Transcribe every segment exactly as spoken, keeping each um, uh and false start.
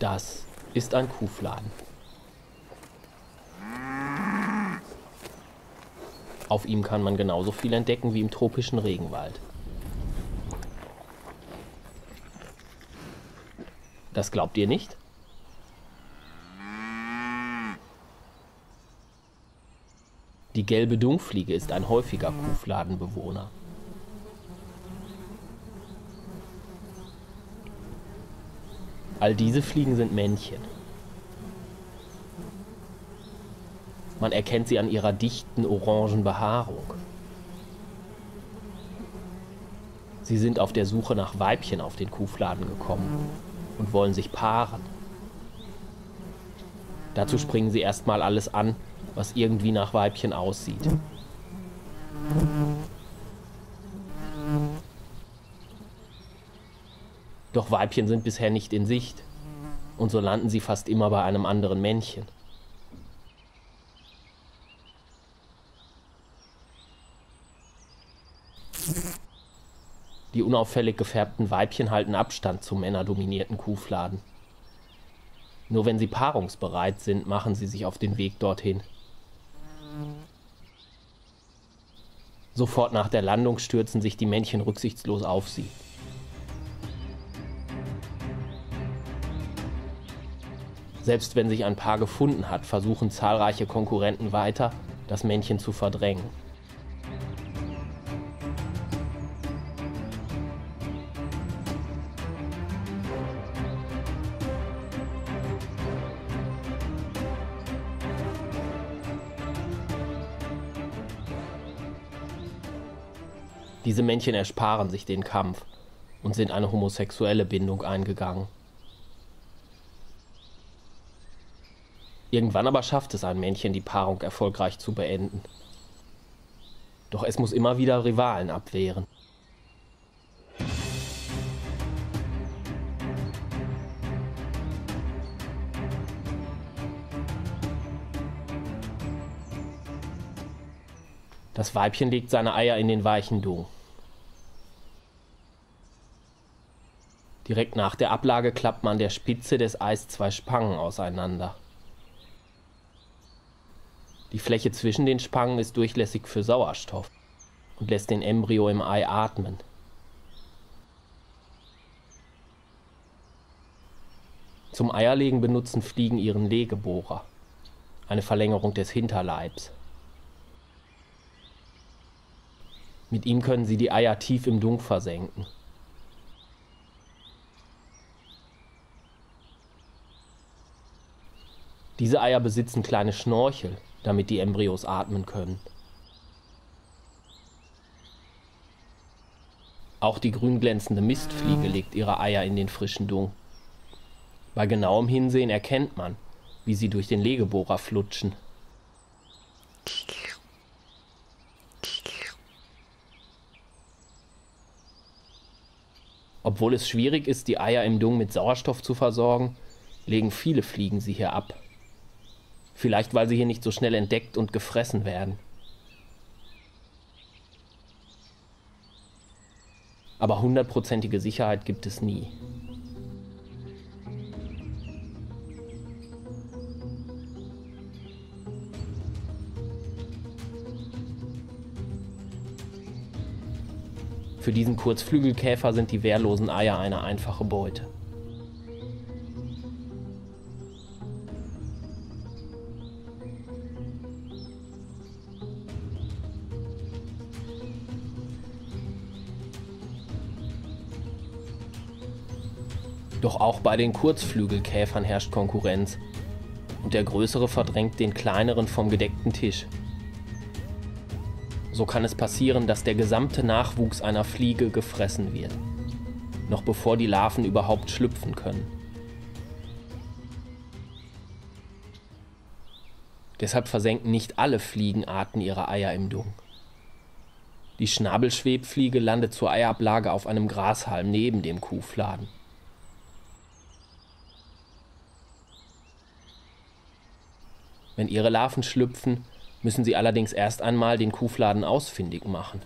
Das ist ein Kuhfladen. Auf ihm kann man genauso viel entdecken wie im tropischen Regenwald. Das glaubt ihr nicht? Die gelbe Dungfliege ist ein häufiger Kuhfladenbewohner. All diese Fliegen sind Männchen. Man erkennt sie an ihrer dichten orangen Behaarung. Sie sind auf der Suche nach Weibchen auf den Kuhfladen gekommen und wollen sich paaren. Dazu springen sie erstmal alles an, was irgendwie nach Weibchen aussieht. Doch Weibchen sind bisher nicht in Sicht und so landen sie fast immer bei einem anderen Männchen. Die unauffällig gefärbten Weibchen halten Abstand zum männerdominierten Kuhfladen. Nur wenn sie paarungsbereit sind, machen sie sich auf den Weg dorthin. Sofort nach der Landung stürzen sich die Männchen rücksichtslos auf sie. Selbst wenn sich ein Paar gefunden hat, versuchen zahlreiche Konkurrenten weiter, das Männchen zu verdrängen. Diese Männchen ersparen sich den Kampf und sind eine homosexuelle Bindung eingegangen. Irgendwann aber schafft es ein Männchen, die Paarung erfolgreich zu beenden. Doch es muss immer wieder Rivalen abwehren. Das Weibchen legt seine Eier in den weichen Dung. Direkt nach der Ablage klappt man an der Spitze des Eis zwei Spangen auseinander. Die Fläche zwischen den Spangen ist durchlässig für Sauerstoff und lässt den Embryo im Ei atmen. Zum Eierlegen benutzen Fliegen ihren Legebohrer, eine Verlängerung des Hinterleibs. Mit ihm können sie die Eier tief im Dung versenken. Diese Eier besitzen kleine Schnorchel, damit die Embryos atmen können. Auch die grün glänzende Mistfliege legt ihre Eier in den frischen Dung. Bei genauem Hinsehen erkennt man, wie sie durch den Legebohrer flutschen. Obwohl es schwierig ist, die Eier im Dung mit Sauerstoff zu versorgen, legen viele Fliegen sie hier ab. Vielleicht, weil sie hier nicht so schnell entdeckt und gefressen werden. Aber hundertprozentige Sicherheit gibt es nie. Für diesen Kurzflügelkäfer sind die wehrlosen Eier eine einfache Beute. Doch auch bei den Kurzflügelkäfern herrscht Konkurrenz und der Größere verdrängt den Kleineren vom gedeckten Tisch. So kann es passieren, dass der gesamte Nachwuchs einer Fliege gefressen wird, noch bevor die Larven überhaupt schlüpfen können. Deshalb versenken nicht alle Fliegenarten ihre Eier im Dung. Die Schnabelschwebfliege landet zur Eiablage auf einem Grashalm neben dem Kuhfladen. Wenn ihre Larven schlüpfen, müssen sie allerdings erst einmal den Kuhfladen ausfindig machen.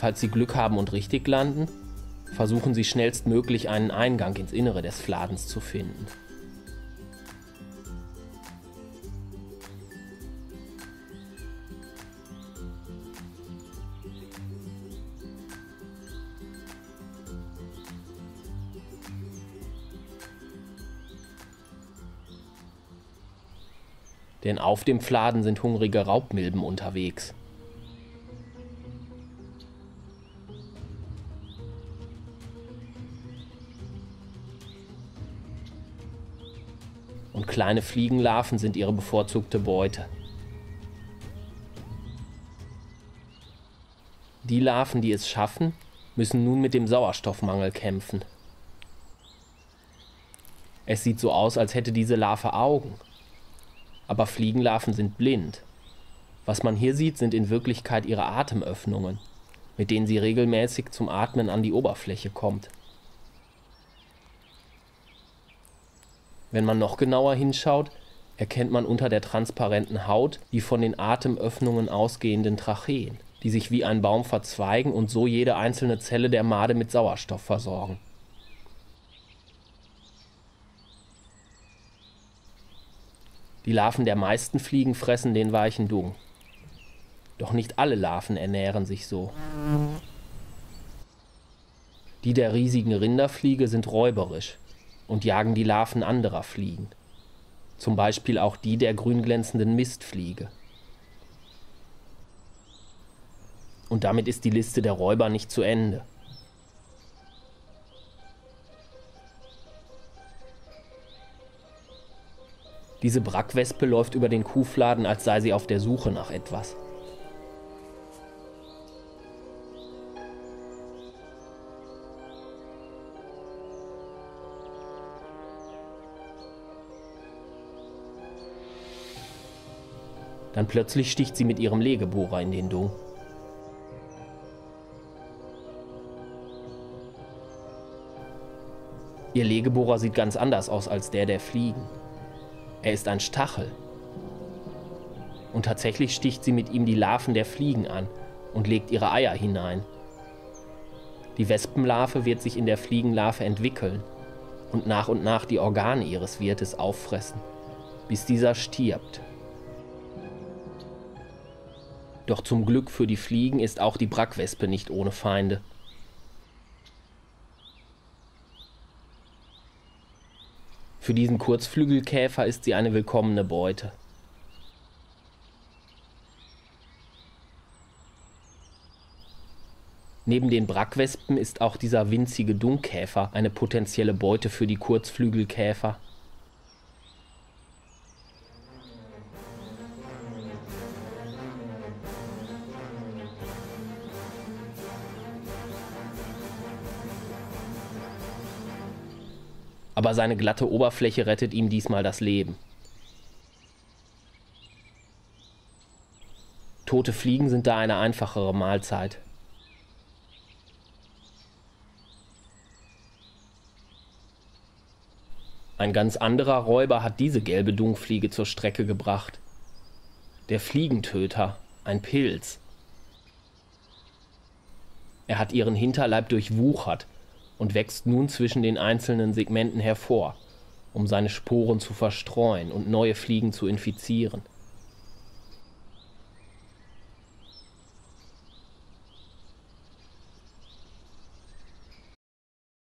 Falls sie Glück haben und richtig landen, versuchen sie schnellstmöglich einen Eingang ins Innere des Fladens zu finden. Denn auf dem Fladen sind hungrige Raubmilben unterwegs. Und kleine Fliegenlarven sind ihre bevorzugte Beute. Die Larven, die es schaffen, müssen nun mit dem Sauerstoffmangel kämpfen. Es sieht so aus, als hätte diese Larve Augen. Aber Fliegenlarven sind blind. Was man hier sieht, sind in Wirklichkeit ihre Atemöffnungen, mit denen sie regelmäßig zum Atmen an die Oberfläche kommt. Wenn man noch genauer hinschaut, erkennt man unter der transparenten Haut die von den Atemöffnungen ausgehenden Tracheen, die sich wie ein Baum verzweigen und so jede einzelne Zelle der Made mit Sauerstoff versorgen. Die Larven der meisten Fliegen fressen den weichen Dung. Doch nicht alle Larven ernähren sich so. Die der riesigen Rinderfliege sind räuberisch und jagen die Larven anderer Fliegen. Zum Beispiel auch die der grünglänzenden Mistfliege. Und damit ist die Liste der Räuber nicht zu Ende. Diese Brackwespe läuft über den Kuhfladen, als sei sie auf der Suche nach etwas. Dann plötzlich sticht sie mit ihrem Legebohrer in den Dung. Ihr Legebohrer sieht ganz anders aus als der der Fliegen. Er ist ein Stachel. Und tatsächlich sticht sie mit ihm die Larven der Fliegen an und legt ihre Eier hinein. Die Wespenlarve wird sich in der Fliegenlarve entwickeln und nach und nach die Organe ihres Wirtes auffressen, bis dieser stirbt. Doch zum Glück für die Fliegen ist auch die Brackwespe nicht ohne Feinde. Für diesen Kurzflügelkäfer ist sie eine willkommene Beute. Neben den Brackwespen ist auch dieser winzige Dungkäfer eine potenzielle Beute für die Kurzflügelkäfer. Aber seine glatte Oberfläche rettet ihm diesmal das Leben. Tote Fliegen sind da eine einfachere Mahlzeit. Ein ganz anderer Räuber hat diese gelbe Dungfliege zur Strecke gebracht. Der Fliegentöter, ein Pilz. Er hat ihren Hinterleib durchwuchert und wächst nun zwischen den einzelnen Segmenten hervor, um seine Sporen zu verstreuen und neue Fliegen zu infizieren.